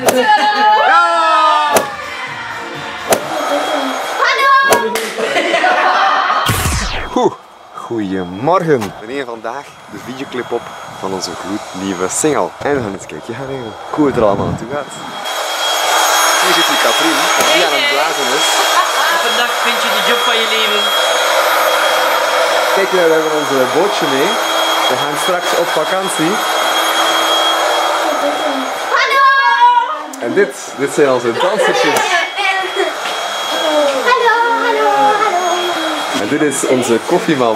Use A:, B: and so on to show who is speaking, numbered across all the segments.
A: Goedemorgen. We nemen vandaag de videoclip op van onze gloednieuwe single. En we gaan eens kijken gaan nemen hoe het er allemaal naartoe gaat. Hier zit die Katrien, die aan het blazen is.
B: Vandaag vind je de job van je leven.
A: Kijk, we hebben onze bootje mee. We gaan straks op vakantie.
C: Hallo!
A: En dit zijn onze dansertjes.
C: Hallo, hallo, hallo.
A: En dit is onze koffieman.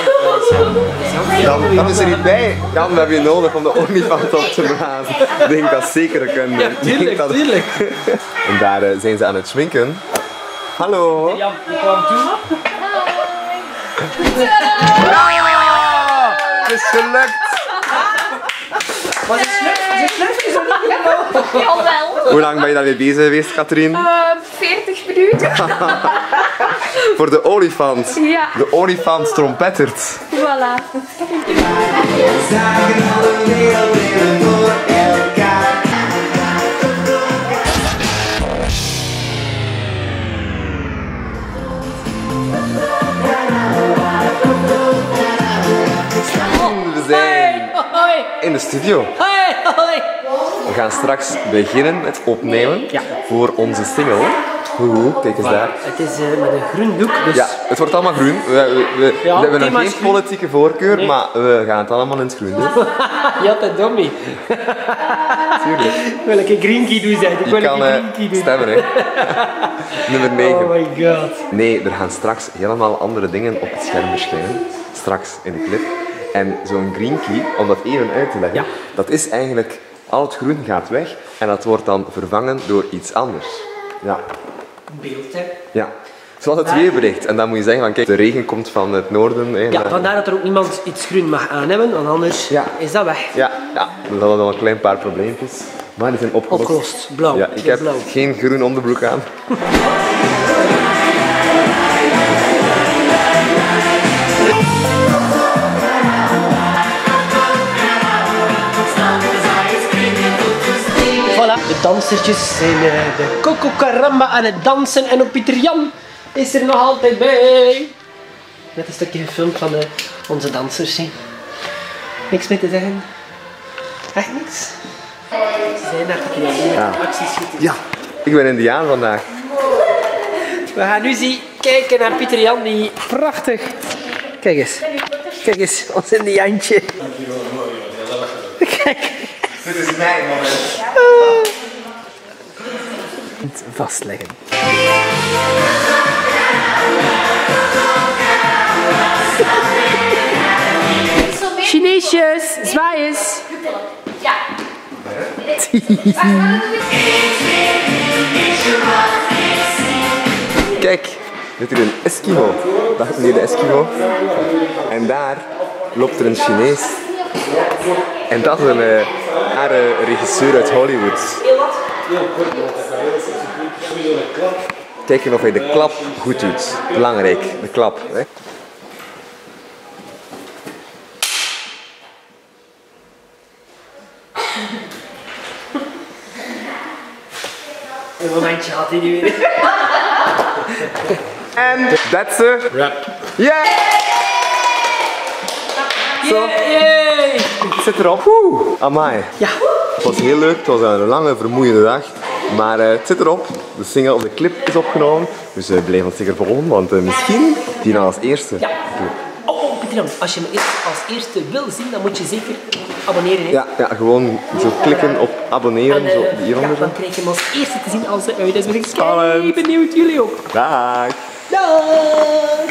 A: Dan is er niet bij. Jan, we hebben je nodig om de olifant op te blazen. Ik denk dat zeker kunnen.
B: Ja, tuurlijk.
A: En daar zijn ze aan het schminken. Hallo.
B: Jan, je kwam toe.
A: Ja! Het is gelukt.
B: Was het slecht? Is het slecht?
C: Jawel.
A: Hoe lang ben je daarmee bezig geweest, Katrien?
C: 40 minuten.
A: Voor de olifant.
C: Ja.
A: De olifant trompettert.
C: Voilà.
A: We zijn in de studio. We gaan straks beginnen met opnemen voor onze single. Kijk eens daar.
B: Het is met een groen doek, dus...
A: Ja, het wordt allemaal groen. We hebben nog geen politieke voorkeur, maar we gaan het allemaal in het groen doen.
B: Ja, dat dommie.
A: Tuurlijk.
B: Wil ik een green key doen zijn? Ik
A: Je
B: wil
A: kan
B: een green key doen.
A: stemmen, hè. Nummer 9.
B: Oh my god.
A: Nee, er gaan straks helemaal andere dingen op het scherm verschijnen. Straks in de clip. En zo'n green key, om dat even uit te leggen, dat is eigenlijk, al het groen gaat weg en dat wordt dan vervangen door iets anders. Ja.
B: Beeld, hè.
A: Ja. Zoals het weerbericht. En dan moet je zeggen van kijk, de regen komt van het noorden. Hè,
B: Ja, vandaar dat er ook niemand iets groen mag aan hebben, want anders is dat weg.
A: Ja, we hadden nog een klein paar probleempjes. Maar die zijn opgelost.
B: Opgelost, blauw.
A: Ja, ik heb
B: blauw.
A: geen groen onderbroek aan.
B: Voilà, de dansertjes zijn de Coco Caramba aan het dansen en ook Pieter Jan is er nog altijd bij. Net een stukje gefilmd van onze dansers. Hè. Niks meer te zeggen? Echt niks? Ze zijn naar de acties schieten.
A: Ja, ik ben Indiaan vandaag.
B: We gaan nu zien, kijken naar Pieter Jan die prachtig... Kijk eens, ons Indiaantje. Kijk.
A: Dit is mijn moment.
B: Vastleggen. Chineesjes, zwaai eens.
C: Ja.
A: Kijk, dit is een Eskimo. Dat is meneer de Eskimo. En daar loopt er een Chinees. En dat is een rare regisseur uit Hollywood. Kijken of hij de klap goed doet. Belangrijk, de klap. Hè?
B: Een momentje had hij nu weer.
A: En that's a
B: Rap.
A: Yeah! Zo, het zit erop. Amai.
B: Ja.
A: Het was heel leuk, het was een lange, vermoeiende dag. Maar het zit erop. De single of de clip is opgenomen. Dus blijf ons zeker volgen, want misschien die nou als eerste.
B: Ja. Oh, Pieter Jan, als je me als eerste wil zien, dan moet je zeker abonneren. Hè?
A: Ja, gewoon zo klikken op abonneren,
B: En,
A: zo hieronder.
B: dan krijg je hem als eerste te zien als ze uit is. Ben ik
A: Spannend.
B: benieuwd, jullie ook.
A: Dag!
B: Dag!